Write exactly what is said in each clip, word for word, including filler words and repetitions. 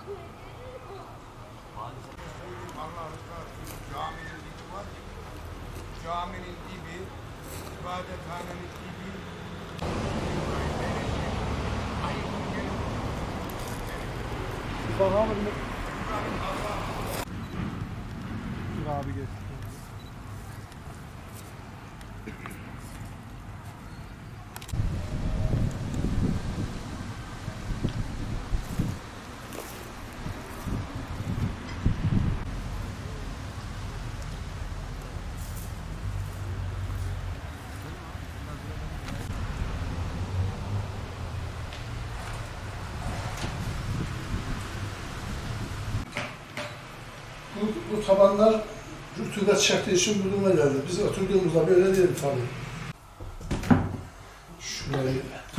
Caminin dibi var. Caminin dibi, ibadethanenin dibi. Bakalım. Abi geç. Bu, bu tabanlar rutubet çektiği için bu duruma geldi. Biz oturduğumuzda böyle değil tabii. Şurayı.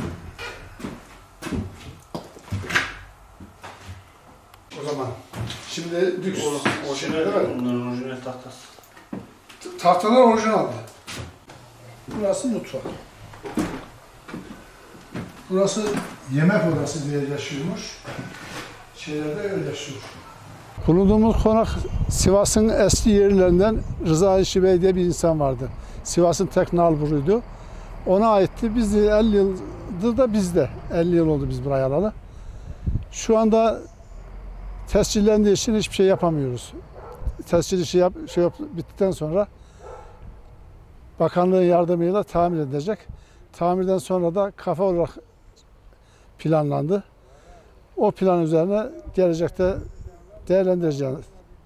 O zaman. Şimdi lüks. Orijinal değil mi? Bunların orijinal tahtası. Tahtalar orijinaldi. Burası mutfak. Burası yemek odası diye yaşıyormuş. Şeylerde öyle yaşıyor. Bulunduğumuz konak Sivas'ın eski yerlerinden Rıza İşi Bey diye bir insan vardı. Sivas'ın tek nalburuydu. Ona aitti. Biz de elli yıldır da bizde. elli yıl oldu biz buraya alalı. Şu anda tescillendiği için hiçbir şey yapamıyoruz. Tescil işi yap, şey yap, bittikten sonra bakanlığın yardımıyla tamir edecek. Tamirden sonra da kafe olarak planlandı. O plan üzerine gelecekte değerlendireceğiz.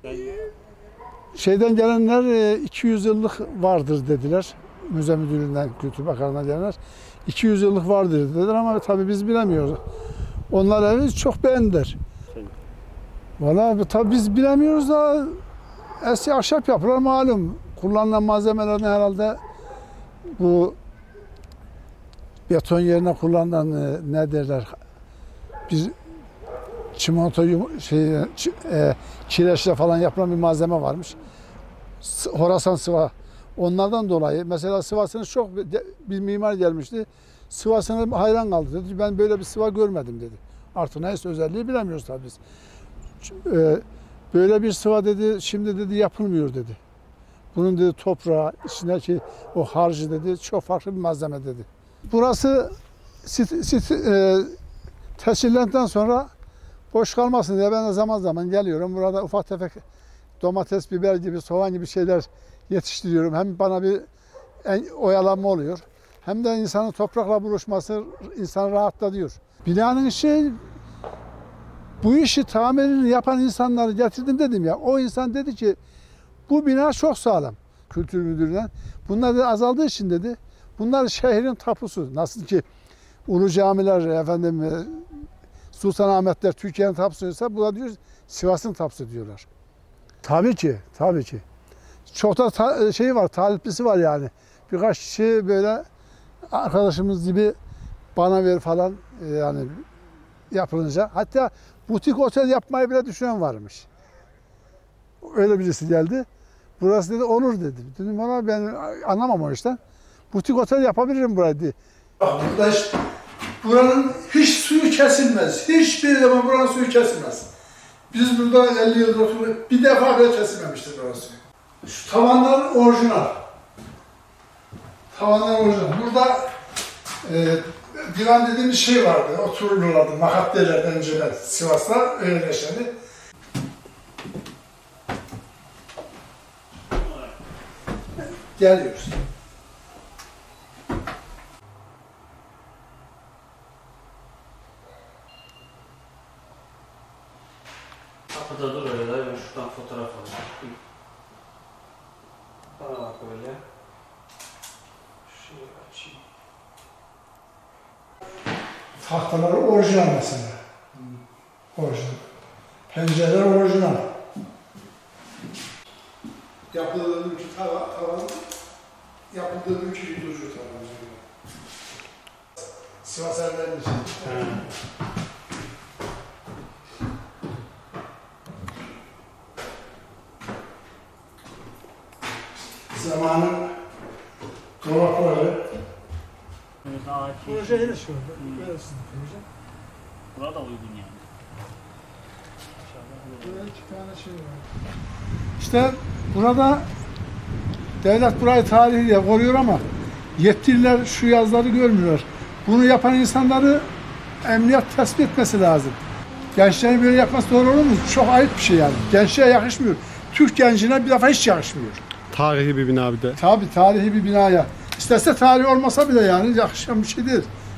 Şeyden gelenler iki yüz yıllık vardır dediler. Müze müdürlüğünden, Kültür Bakanlığı'ndan gelenler iki yüz yıllık vardır dediler ama tabii biz bilemiyoruz. Onlar evi çok beğendiler. Valla tabii biz bilemiyoruz da eski ahşap yapılar malum. Kullanılan malzemelerden herhalde bu beton yerine kullanılan ne derler bir çimento şey, e, kireçle falan yapılan bir malzeme varmış. Horasan sıva. Onlardan dolayı mesela Sivas'ın çok bir mimar gelmişti. Sivas'ına hayran kaldı dedi. Ben böyle bir sıva görmedim dedi. Artık neyse özelliği bilemiyoruz tabii biz. E, böyle bir sıva dedi şimdi dedi yapılmıyor dedi. Bunun dedi toprağı, içindeki o harcı dedi çok farklı bir malzeme dedi. Burası sit, sit, e, tescillendikten sonra boş kalmasın diye ben de zaman zaman geliyorum. Burada ufak tefek domates, biber gibi, soğan gibi şeyler yetiştiriyorum. Hem bana bir oyalanma oluyor. Hem de insanın toprakla buluşması insanı rahatlatıyor. Binanın işi, bu işi tamirini yapan insanları getirdim dedim ya. O insan dedi ki bu bina çok sağlam. Kültür Müdürlüğü'nden. Bunlar da azaldığı için dedi. Bunlar şehrin tapusu. Nasıl ki ulu camiler efendim Sultanahmetler Türkiye'nin tapusuysa bu da diyor Sivas'ın tapusu diyorlar. Tabii ki, tabii ki. Çok da ta, şey var, taliplisi var yani. Birkaç kişi böyle arkadaşımız gibi bana ver falan yani yapılınca. Hatta butik otel yapmayı bile düşünen varmış. Öyle birisi geldi. Burası dedi Onur dedi. Dedim ona ben anlamam o işten. Butik otel yapabilirim burayı dedi. Burada işte, buranın hiç suyu kesilmez. Hiçbir zaman buranın suyu kesilmez. Biz burada elli yıldır oturup bir defa bile kesilmemiştir buranın suyu. Şu tavanlar orijinal. Tavanlar orijinal. Burada e, divan dediğimiz şey vardı. Otururlardı. Makat derlerdi önceden Sivas'ta öyle yaşadı. Geliyoruz. Kapıda dur öyle, ben şuradan fotoğraf alayım. Bana bak öyle. Şöyle açayım. Tahtaları orijinal mesela. Hmm. Orijinal. Pencereler orijinal. Yapıldığı mülkü tavan, tavan yapıldığı mülkü yutucu tavan. Sivas Erler'in için. Zamanın dolapları. Proje yine şu anda. Böyle sizin proje. Burada uygun yani. iki tane şey var. İşte burada devlet burayı tarihi diye koruyor ama yetkililer şu yazıları görmüyorlar. Bunu yapan insanları emniyet tespit etmesi lazım. Gençlerin böyle yapması doğru olur mu? Çok ayıp bir şey yani. Gençliğe yakışmıyor. Türk gencine bir defa hiç yakışmıyor. Tarihi bir bina bir de. Tabii tarihi bir binaya. İsterse tarih olmasa bile yani yakışan bir şey değil.